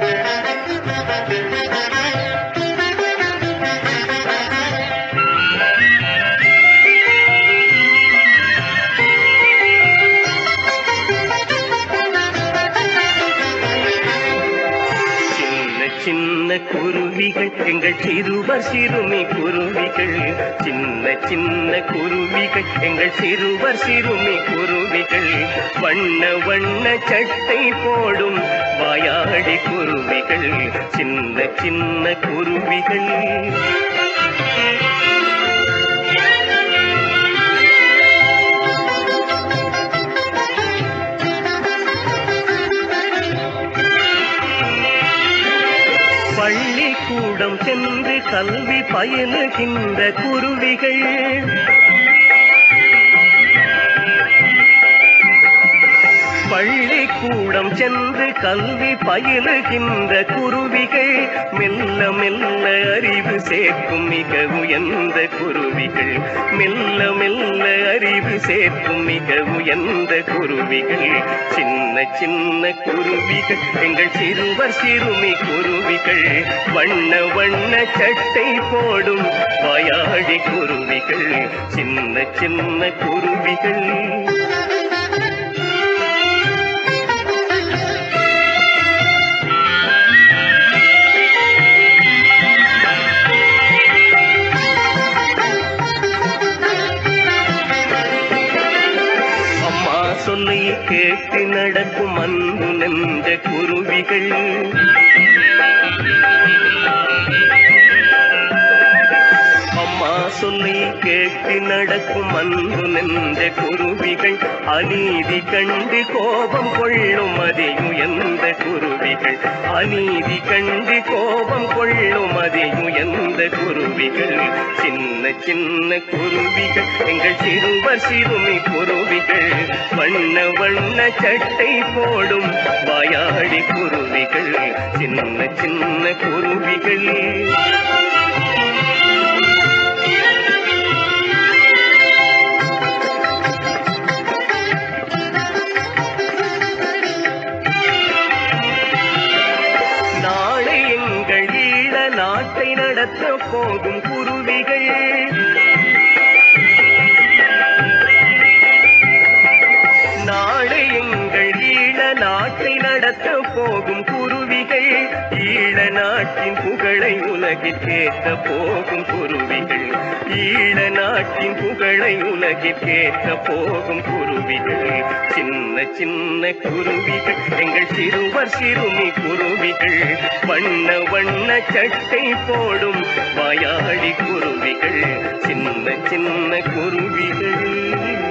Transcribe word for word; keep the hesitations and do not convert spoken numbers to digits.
சின்ன குருவிகள் எங்கள் சிறுவர் சிறுமி குருவிகள், சின்ன சின்ன குருவிகள் எங்கள் சிறுவர் சிறுமி குருவிகள், வண்ண வண்ண சட்டை போடும் வாயாடி குருவிகள், சின்ன சின்ன குருவிகள். பள்ளிக்கூடம் சென்று கல்வி பயிலுகின்ற குருவிகள், பள்ளிக்கூடம் சென்று கல்வி பயிலுகின்ற குருவிகள், மெல்ல மெல்ல அறிவு சேர்க்கும் மிக உயர்ந்த குருவிகள், மெல்ல மெல்ல அறிவு சேர்க்கும் மிக உயர்ந்த குருவிகள், சின்ன சின்ன குருவிகள் எங்கள் சிறுவர் சிறுமி குருவிகள், வண்ண வண்ண சட்டை போடும் வாயாடி குருவிகள், சின்ன சின்ன குருவிகள். சொல்லை கேட்டு நடக்கும் அன்பு நெஞ்ச குருவிகள், அம்மா சொல்லை கேட்டு நடக்கும் அன்பு நெஞ்ச குருவிகள், அநீதி கண்டு கோபம் கொள்ளும் அதியுயர்ந்த குருவிகள், அநீதி கண்டு கோபம் கொள்ளும் அதியுயர்ந்த குருவிகள், சின்ன சின்ன குருவிகள் எங்கள் சிறுவர் சிறுமி குருவிகள், வண்ண வண்ண சட்டை போடும் வாயாடி குருவிகள், சின்ன சின்ன குருவிகள். நாளை எங்கள் ஈழ நாட்டை நடத்த போகும் குருவிகள், நாளை எங்கள் ஈழ நாட்டை நடத்த போகும் குருவிகள், ஈழ நாட்டின் புகழை உலகிற்கேற்ற போகும் குருவிகள், ஈழ நாட்டின் புகழை உலகிற்கேற்ற போகும் குருவிகள், சின்ன சின்ன குருவிகள் எங்கள் சிறுவர் சிறுமி குருவிகள், வண்ண வண்ண சட்டை போடும் வாயாடி குருவிகள், சின்ன சின்ன குருவிகள்.